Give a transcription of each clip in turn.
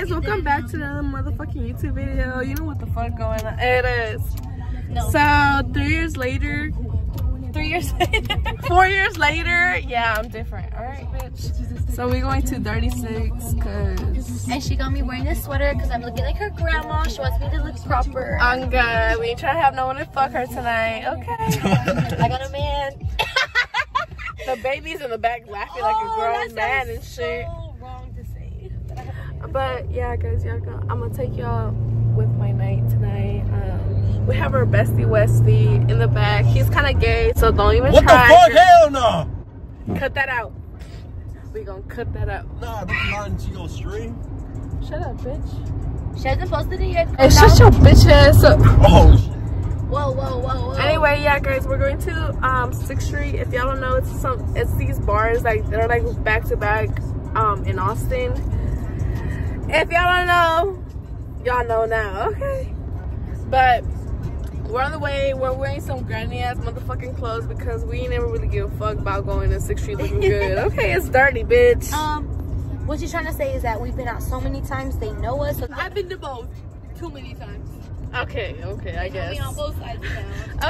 guys, welcome back to another motherfucking YouTube video. You know what the fuck going on? It is. No. So 3 years later. 3 years later. 4 years later. Yeah, I'm different. All right, bitch. So we're going to 36 cause. And she got me wearing this sweater because I'm looking like her grandma. She wants me to look proper. I'm good. We ain't trying to have no one to fuck her tonight. Okay. I got a man. The baby's in the back laughing like a grown man and shit. So wrong to say. But yeah, guys, I'm gonna take y'all with my night tonight. We have our bestie Westy in the back. He's kind of gay, so don't even try. What the fuck? Hell no! Cut that out. We gonna cut that out. Nah, that's not into your stream. Shut up, bitch. She hasn't posted it yet. Hey, shut your bitch ass up. Oh shit. Whoa, whoa, whoa, whoa. Anyway, yeah, guys, we're going to 6th Street. If y'all don't know, it's these bars like they're like back to back in Austin. If y'all don't know, y'all know now, okay? But we're on the way. We're wearing some granny ass motherfucking clothes because we never really give a fuck about going to 6th Street looking good. Okay, it's dirty, bitch. What she's trying to say is that we've been out so many times, they know us. So I've been to both too many times. Okay, I guess. on both sides now.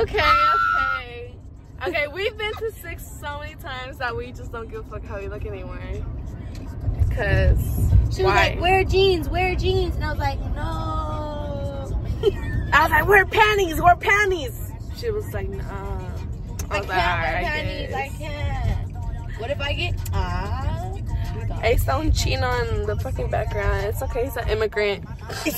Okay, we've been to 6 so many times that we just don't give a fuck how we look anymore. Cause she was like, wear jeans, and I was like, no. I was like, wear panties. She was like, nah. I was like, alright, I can't. What if I get Ace don't cheat on the fucking background. It's okay, he's an immigrant.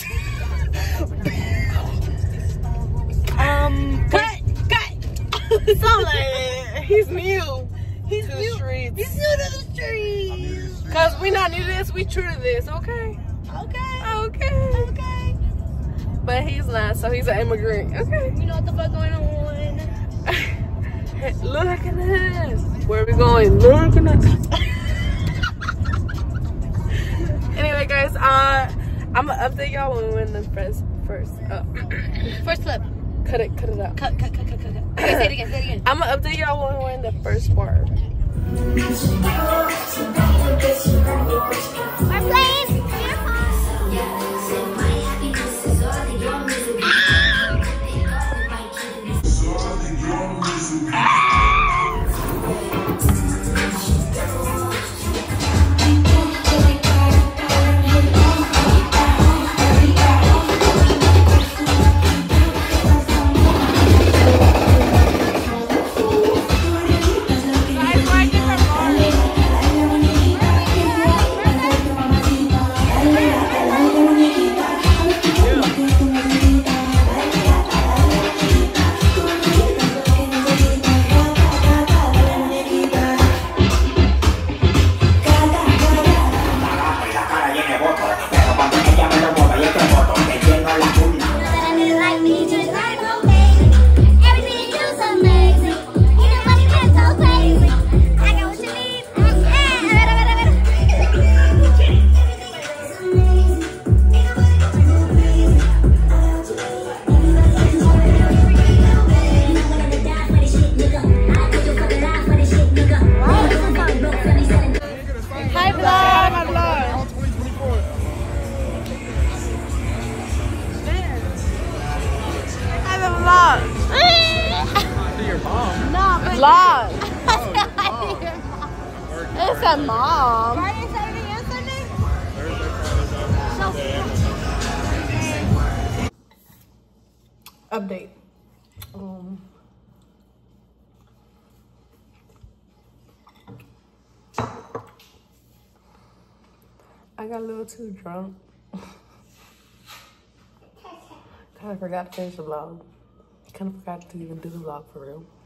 Cut. So like, he's new. He's to the streets. He's new to the streets. Cause we not new to this, we true to this. Okay. But he's not, so he's an immigrant. Okay. You know what the fuck going on? Look at this. Where are we going? Look at this. Anyway, guys, I'm gonna update y'all when we win the first flip. Cut it out. Cut. Okay, say it again. I'm gonna update y'all when we're in the first bar. We're playing. Vlog. It's a mom. Friday, Saturday, and Sunday? Update. I got a little too drunk. Kind of forgot to finish the vlog. Kind of forgot to even do the vlog for real.